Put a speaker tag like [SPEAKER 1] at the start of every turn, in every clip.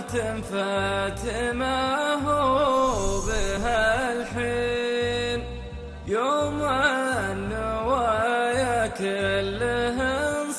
[SPEAKER 1] فاتمة هو بها الحين، يوم النوايا كلهن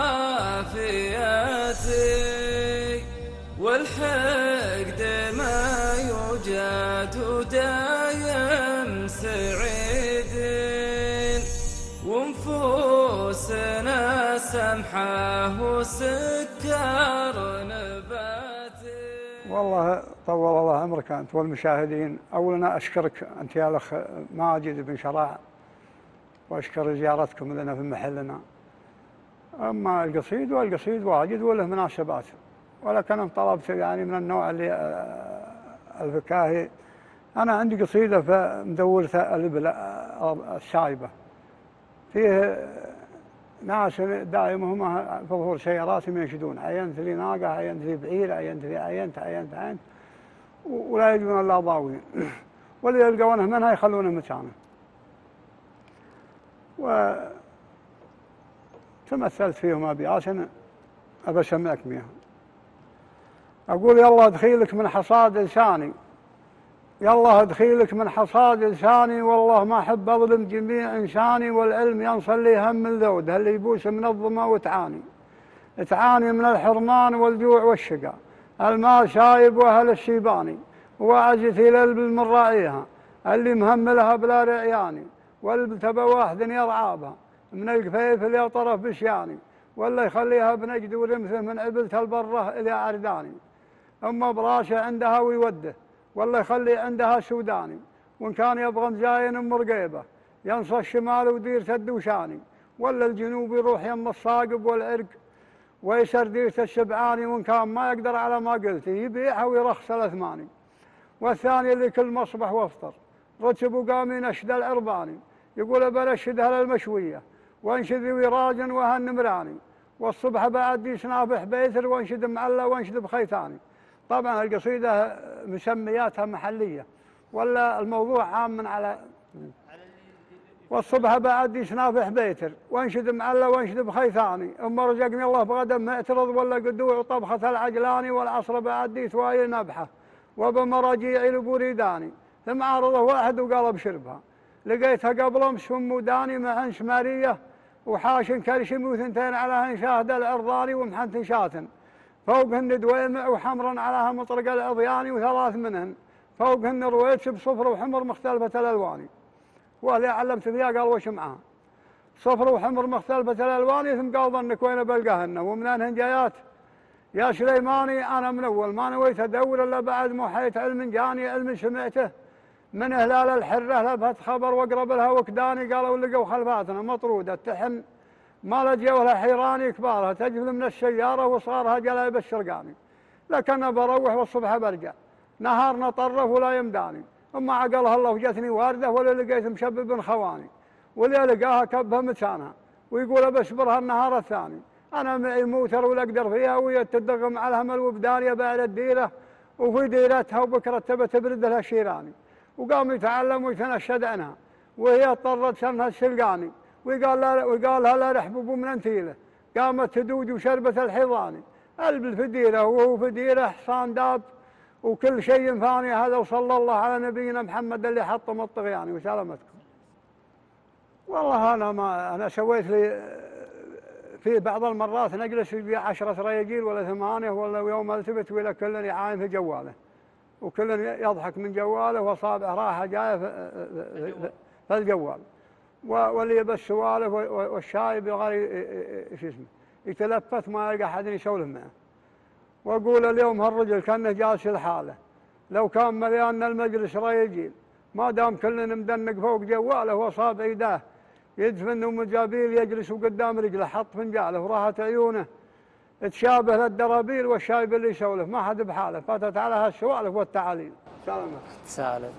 [SPEAKER 1] صافياتي، والحقد ما يوجد ودايم سعيدين، ونفوسنا سمحة وسكر نباتي.
[SPEAKER 2] والله طول الله عمرك أنت والمشاهدين. أولا أشكرك أنت يا الأخ ماجد بن شراع، وأشكر زيارتكم لنا في محلنا. أما القصيد والقصيد واجد وله مناسبات، ولكن أنا طلبت يعني من النوع اللي الفكاهي. أنا عندي قصيدة في مدورة الإبل السايبة، فيه ناس دائما هم في ظهور سياراتهم ينشدون: عينت لي ناقة، عينت لي بعير، عينت لي عينت ولا يجدون الا ضاوين، واللي يلقونه منها يخلونه مكانه. وتمثلت فيهم ابيات ابى اسمعك بها. اقول: يلا دخيلك من حصاد لساني، يلا دخيلك من حصاد لساني، والله ما احب اظلم جميع انساني، والعلم ينصل لي هم الذود اللي يبوس من الظما وتعاني من الحرمان والجوع والشقاء، المال شايب واهل الشيباني، وعزتي للب من راعيها اللي مهملها بلا رعياني، والبتبى واحد يرعابها من القفيف اللي طرف بشياني، ولا يخليها بنجد ورمثه من عبلة البره الى عرداني، اما براشه عندها ويوده، ولا يخلي عندها سوداني، وان كان يبغى مزاين مرقيبه ينصى الشمال وديرة الدوشاني، ولا الجنوب يروح يم الصاقب والعرق ويسر ديرة السبعاني، وان كان ما يقدر على ما قلت يبيعها ويرخص الاثماني، والثاني اللي كل مصبح وافطر رتب وقام ينشد العرباني، يقول بنشدها للمشويه وانشد وراجن وهالنمراني، والصبح بعد يسنافح بيتر وانشد معلى وانشد بخيثاني. طبعا القصيده مسمياتها محليه، ولا الموضوع عام من على والصبح بعد يسنافح بيتر وانشد معلى وانشد بخيثاني، اما رزقني الله بغدا معترض ولا قدوع وطبخه العجلاني، والعصر بعد يتوايل نبحه وبمراجيعي لبوريداني، ثم عارضه واحد وقال بشربها، لقيتها قبل امس موداني مع شماريه وحاشن كرشم وثنتين على شاهد العرضاني ومحنت شاتن، فوقهن دويمع وحمرا علىها مطرق العضياني، وثلاث منهن فوقهن رويتش بصفر وحمر مختلفة الألوان. واللي علمت فيها قال: وش معها؟ صفر وحمر مختلفة الألوان. ثم قال: ظنك وين بلقاهن ومنين جايات يا سليماني؟ أنا من أول ما نويت أدور إلا بعد محيت علم جاني، علم سمعته من هلال الحرة لبهت خبر واقرب لها وكداني، قالوا لقوا خلفاتنا مطرودة تحن ما لجوا لها حيراني كبارها تجفل من السيارة وصارها جلايب الشرقاني، لكن بروح والصبح برجع نهارنا طرف ولا يمداني، اما عقلها الله وجتني وارده ولا لقيت مشبب خواني، ولا لقاها كبها مكانها ويقول بصبرها النهار الثاني، انا معي موتر ولا اقدر فيها وهي تدغم على الهمل وبدانيه بعد الديره وفي ديرتها وبكره تبى تبرد لها شيراني، وقام يتعلم ويتنشد عنها وهي اضطرت سنها السلقاني، وقال لها لا رحبوا من انتيله، قامت تدوج وشربت الحيضاني، البل في ديره وهو في ديره حصان داب وكل شيء فاني. هذا وصلى الله على نبينا محمد اللي حطم الطغياني وسلامتكم. والله انا سويت لي في بعض المرات نجلس في 10 رياجيل ولا 8 ولا يوم التفت ولا كل عايم في جواله وكل يضحك من جواله واصابعه راحه جايه في الجوال، واللي يبى السوالف والشايب يغير شو اسمه يتلفت ما يلقى احد يسولف معه. واقول اليوم هالرجل كانه جالس لحاله، لو كان مليان المجلس ريجيل ما دام كلنا مدنق فوق جواله واصابع يداه يدفن ومجابيل يجلس قدام رجله حط فنجاله وراحت عيونه تشابه للدرابيل والشايب اللي يسولف ما حد بحاله، فاتت على هالسوالف والتعاليل.
[SPEAKER 3] سالم.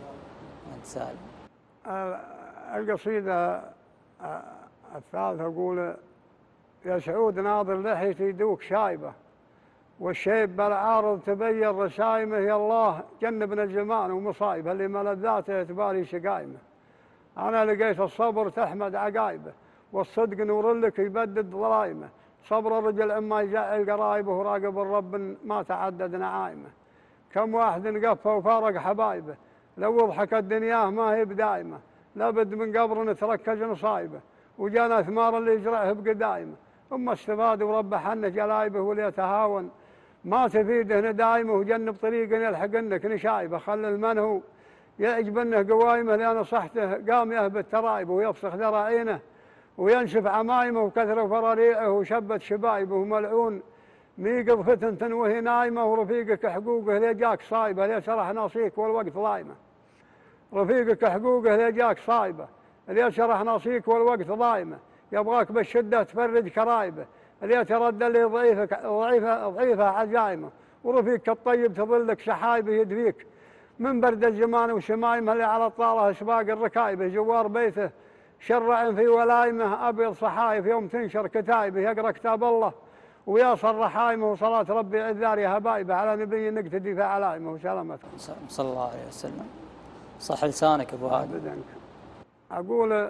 [SPEAKER 2] القصيدة الثالثة أقول: يا سعود ناظر لحيتي يدوك شايبة، والشيب بالعارض تبين رسايمه، يا الله جنبنا الزمان ومصايبه اللي ملذاته تباري شقايمه، أنا لقيت الصبر تحمد عقايبه، والصدق نور لك يبدد ظلايمه، صبر الرجل عما يزعل قرايبه وراقب الرب ما تعدد نعايمه، كم واحد قفى وفارق حبايبه، لو ضحك الدنياه ما هي بدايمه، لابد من قبر نتركز نصايبه، وجانا ثمار اللي يزرعه بقدايمه. أما استفاد وربح عنه جلايبه وليتهاون، ما تفيده ندايمه، وجنب طريق يلحق انك نشايبه. خلي المنهو يعجب انه قوايمه، لان صحته قام يهبط ترايبه، ويفسخ ذراعينه وينشف عمايمه، وكثر فراريعه وشبت شبايبه، وملعون ميقظ فتنة وهي نايمه، ورفيقك حقوقه ليجاك صايبه، ليش راح ناصيك والوقت ضايمه. رفيقك حقوقه ليجاك صايبه، ليش راح ناصيك والوقت ضايمه. يبغاك بالشده تفرج كرايبه، ليش ترد اللي ضعيفه عزايمه. ورفيقك الطيب تظلك سحايبه، يدفيك من برد الزمان وشمايمه، اللي على الطاله اسباق الركايبه. جوار بيته شرع في ولايمه، ابيض صحايف يوم تنشر كتايبه، يقرا كتاب الله ويصل رحايمه، وصلاه ربي عذاري هبايبه، على نبي نقتدي في علايمه وسلامته
[SPEAKER 3] صلى الله عليه وسلم. صح لسانك ابو هادي.
[SPEAKER 2] اقول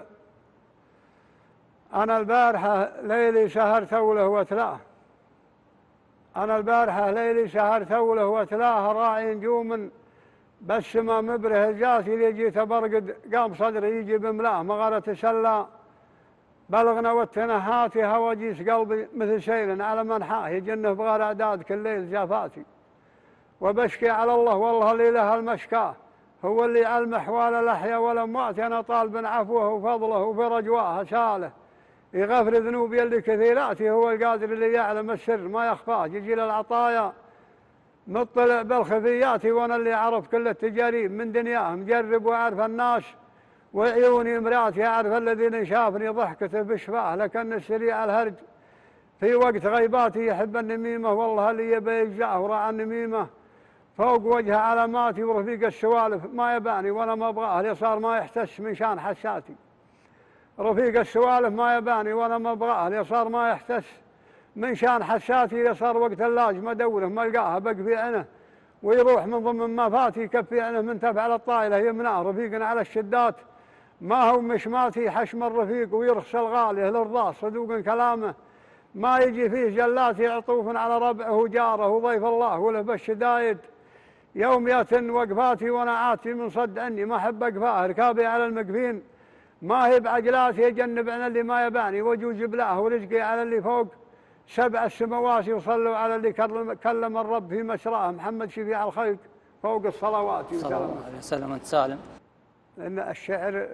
[SPEAKER 2] انا البارحه ليلي سهر ثوله وتلاه، انا البارحه ليلي سهر ثوله وتلاه، راعي نجوم بس ما مبره الجاسي، اللي جيت برقد قام صدري يجي بملاه، مغاره سلا بلغنا والتنهاتي، هواجيس قلبي مثل سيل على منحاه، يجنه بغير اعداد كل ليل جافاتي. وبشكي على الله والله اللي له المشكاه، هو اللي على المحوال الاحيا والاموات، انا طالب عفوه وفضله وفي رجواه ساله، يغفر ذنوبي اللي كثيراتي، هو القادر اللي يعلم السر ما يخفاه، يجي للعطايا مطلع بالخفيات، وانا اللي اعرف كل التجاريب من دنياه، مجرب واعرف الناس وعيوني مراتي، اعرف الذين شافني ضحكته بشفاه، لكن السريع الهرج في وقت غيباتي، يحب النميمه والله اللي يبي يجزاه، وراعى النميمه فوق وجه علاماتي، ورفيق السوالف ما يباني وانا ما ابغاه، اللي صار ما يحتس من شان حساتي. رفيق السوالف ما يباني وانا ما ابغاه، اللي صار ما يحتس من شان حساتي، اللي صار وقت اللازم ادوره ما القاها بقفي عنه، ويروح من ضمن ما فاتي، يكفي عنه من تفعل الطايله يمناه. رفيقنا على الشدات ما هو مشماتي، حشم الرفيق ويرخص الغالي الارضاص، صدوق كلامه ما يجي فيه جلاتي، عطوف على ربعه وجاره وضيف الله، وله بالشدايد يوميات وقفاتي، وانا عاتي من صد عني ما احب اقفاه، ركابي على المقفين ما هي بعجلاتي، يجنب عن اللي ما يباني، وجوز بلاه ورزقي على اللي فوق سبع السماوات، وصلوا على اللي كلم الرب في مسراه، محمد شفيع الخلق فوق الصلوات.
[SPEAKER 3] صلى الله عليه وسلم. انت سالم.
[SPEAKER 2] لأن الشعر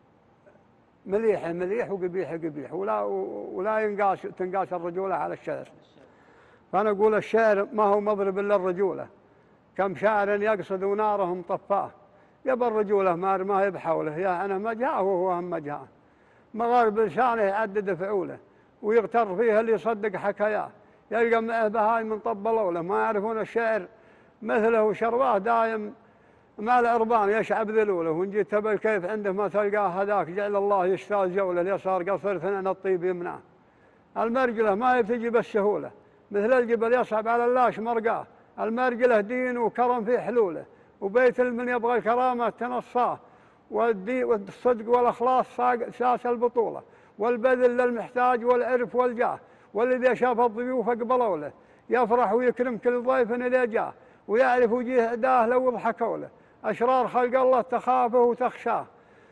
[SPEAKER 2] مليح مليح وقبيح قبيح، ولا تنقاس الرجولة على الشعر. فأنا أقول الشعر ما هو مضرب إلا الرجولة، كم شاعر يقصد ونارهم طفاه، يبى الرجولة ما هي بحوله، يا أنا مجهاه وهو هم مجهاه، مغارب لسانه يعدد فعوله، ويغتر فيه اللي يصدق حكاياه، يلقى معه بهاي من طبلوا له، ما يعرفون الشعر مثله شرواه دايم مع العربان يشعب ذلوله، وان جيت بالكيف عنده ما تلقاه هذاك، جعل الله يشتال جوله، اليسار قصر ثنان الطيب يمناه. المرجله ما تجي بالسهوله، مثل الجبل يصعب على اللاش مرقاه، المرجله دين وكرم في حلوله، وبيت من يبغى الكرامه تنصاه، والصدق والاخلاص ساس البطوله، والبذل للمحتاج والعرف والجاه، والذي شاف الضيوف اقبلوا له، يفرح ويكرم كل ضيف الى جاه، ويعرف وجيه عداه لو ضحكوا له، أشرار خلق الله تخافه وتخشاه،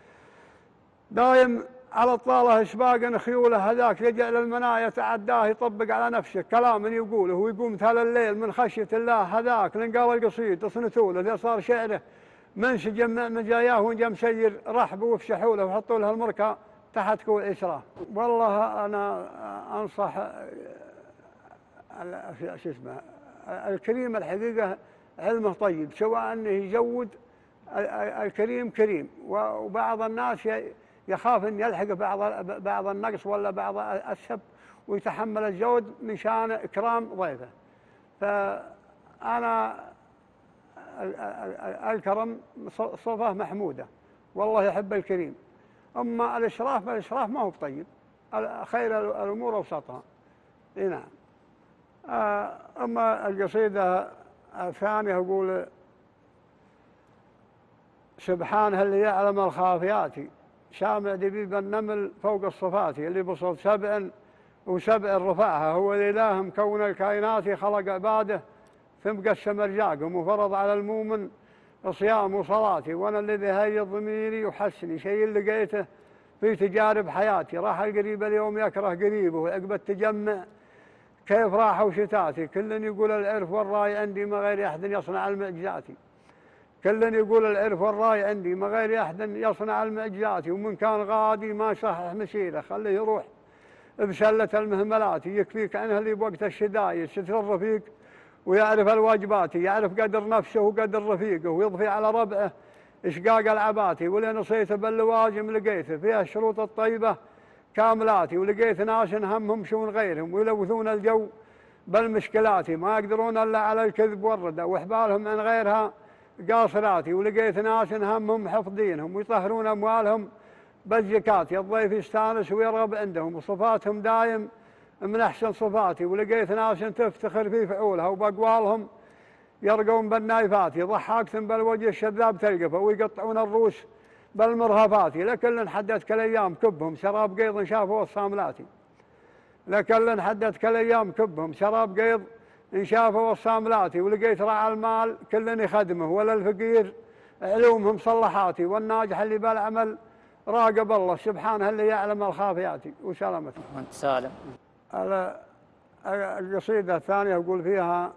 [SPEAKER 2] دايم على الطالة إسباق خيوله، هذاك يجعل المنايا تعداه، يطبق على نفسه كلام يقوله، ويقوم ثال الليل من خشية الله، هذاك لنقال القصيد تصنتوا له، صار شعره منسجم مع مزاياه، ونجم سير رحبه وفشحوا له، وحطوا له المركة تحت كوع إسراه. والله أنا أنصح شو اسمه الكريم الحقيقة علمه طيب، سواء أنه يزود الكريم كريم، وبعض الناس يخاف أن يلحق بعض النقص ولا بعض السب، ويتحمل الزود من شان إكرام ضيفه. فأنا الكرم صفة محمودة، والله يحب الكريم. أما الإسراف فالإسراف ما هو طيب، خير الأمور أوسطها. نعم. أما القصيدة الثانية أقول سبحانه اللي يعلم الخافيات، سامع دبيب النمل فوق الصفات، اللي بصوت سبع وسبع رفعها، هو الإله مكون الكائنات، خلق عباده ثم قسم أرزاقهم وفرض على المؤمن صيام وصلاتي. وأنا الذي هيئ ضميري وحسني شيء اللي لقيته في تجارب حياتي. راح القريب اليوم يكره قريبه، وعقب التجمع كيف راحوا شتاتي. كل يقول العرف والراي عندي ما غير أحد يصنع المعجزاتي. كل يقول العرف والراي عندي ما غير أحد يصنع المعجزاتي. ومن كان غادي ما صحح مسيره خليه يروح بسلة المهملات. يكفيك عنه اللي بوقت الشدايد ستر الرفيق ويعرف الواجبات، يعرف قدر نفسه وقدر رفيقه، ويضفي على ربعه إشقاق العباتي. ولين نصيته باللوازم لقيته فيها الشروط الطيبة كاملاتي. ولقيت ناس همهم شون غيرهم ويلوثون الجو بالمشكلات، ما يقدرون إلا على الكذب والردى وحبالهم عن غيرها قاصراتي. ولقيت ناس همهم حفظ دينهم ويطهرون أموالهم بالزكاة. الضيف يستانس ويرغب عندهم وصفاتهم دايم من أحسن صفاتي. ولقيت ناس تفتخر في فعولها وبأقوالهم يرقون بالنايفات. يضحكتم بالوجه الشذاب تلقفه ويقطعون الروس بالمرهفات. لكل حدتك الأيام كبهم شراب قيض شافوا الصاملاتي. لكل حدتك الأيام كبهم شراب قيض إن شافوا الصاملاتي. ولقيت راعى المال كل يخدمه ولا الفقير علومهم صلحاتي. والناجح اللي بالعمل راقب الله سبحانه اللي يعلم الخافيات. وسلامتك.
[SPEAKER 3] وانت سالم.
[SPEAKER 2] القصيدة الثانية يقول فيها،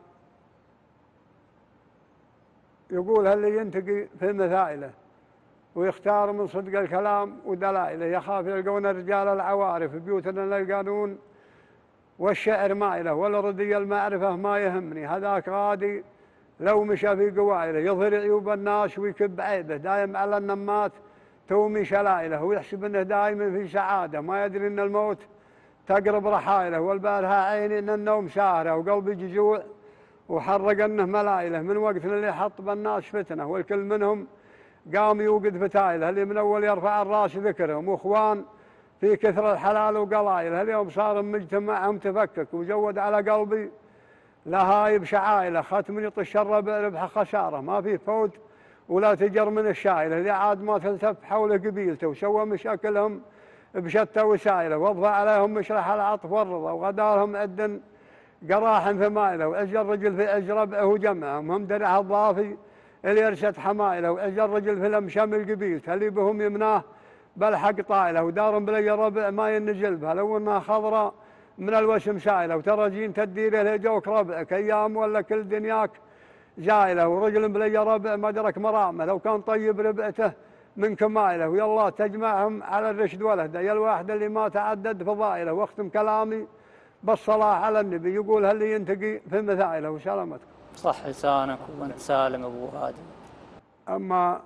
[SPEAKER 2] يقول اللي ينتقي في مثائله ويختار من صدق الكلام ودلائله. يخاف يلقون الرجال العوارف بيوتنا للقانون والشعر مائله. ولا ردي المعرفة ما يهمني هذاك غادي لو مشى في قوائله. يظهر عيوب الناس ويكب عيبه دايم على النمات تومي شلائله. ويحسب انه دائما في سعادة ما يدري ان الموت تقرب رحائله. والبارها عيني ان النوم ساهره وقلبي جزوع وحرق انه ملائله. من وقتنا اللي حط بالناس فتنه والكل منهم قام يوقد فتايله. اللي من اول يرفع الراس ذكرهم واخوان في كثر الحلال وقلايله. اليوم صار مجتمعهم تفكك وزود على قلبي لهايب شعائله. ختم يطش الربع ربح خساره ما في فوت ولا تجر من الشايله. اللي عاد ما تلتف حول قبيلته وسوى مشاكلهم بشتى وسائله. واضفى عليهم مشرح العطف والرضا وغدارهم عد قراح ثمائله. وعز الرجل في عز ربعه وجمعهم هم درع الضافي اللي يرشد حمائله. وعز الرجل في الامشام القبيلته اللي بهم يمناه بالحق طائله. ودار بلي ربع ما ينزل بها لو انها خضراء من الوسم سائله. وترى جين تديره لجوك ربعك ايام ولا كل دنياك زايله. ورجل بلي ربع ما درك مرامه لو كان طيب ربعته من كمائله. ويلا تجمعهم على الرشد ولده يا الواحد اللي ما تعدد فضائله. واختم كلامي بالصلاة على النبي يقول اللي ينتقي في مثائله. وسلامتك.
[SPEAKER 3] صح لسانك وانت سالم ابو هادي.
[SPEAKER 2] اما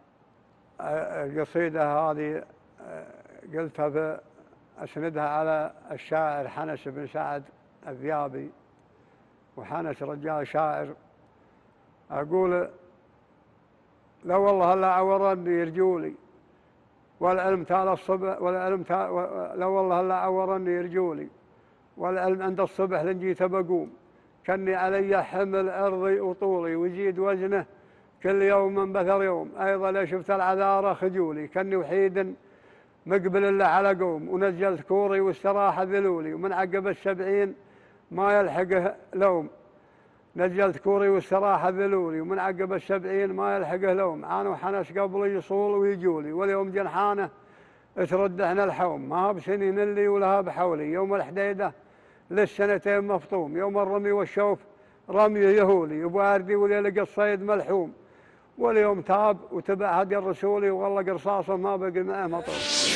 [SPEAKER 2] القصيدة هذه قلتها اسندها على الشاعر حنس بن سعد الذيابي. وحنس رجال شاعر. اقول لا والله لا عورني يرجولي والعلم تال الصبح والعلم لا والله لا عورني يرجولي والعلم عند الصبح لنجيت بقوم. كني علي حمل عرضي وطولي ويزيد وزنه كل يوم من بثر يوم. ايضا لا شفت العذارى خجولي كني وحيد مقبل الا على قوم. ونزلت كوري واستراحه ذلولي ومن عقب 70 ما يلحقه لوم. نزلت كوري واستراحه ذلولي ومن عقب 70 ما يلحقه لوم. عانوا حنس قبل يصول ويجولي واليوم جنحانه ترد احنا الحوم. ما بسنين اللي ولها بحولي. يوم الحديده للسنتين مفطوم. يوم الرمي والشوف رمي يهولي. وباردي وليلقى الصيد ملحوم. واليوم تاب وتبع هدي الرسولي وغلق رصاصه ما بقي معه مطلوب.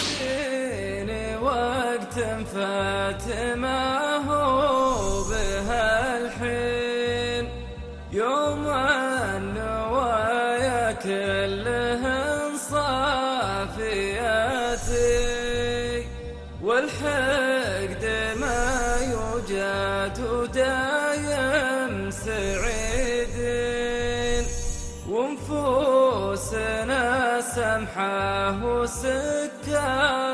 [SPEAKER 1] وقت فات ما هو بهالحين يوم النوايا كلهن صافياتي. والحقد ما يوجد ودايم سعيدين. ونفوسنا سمحة وسكر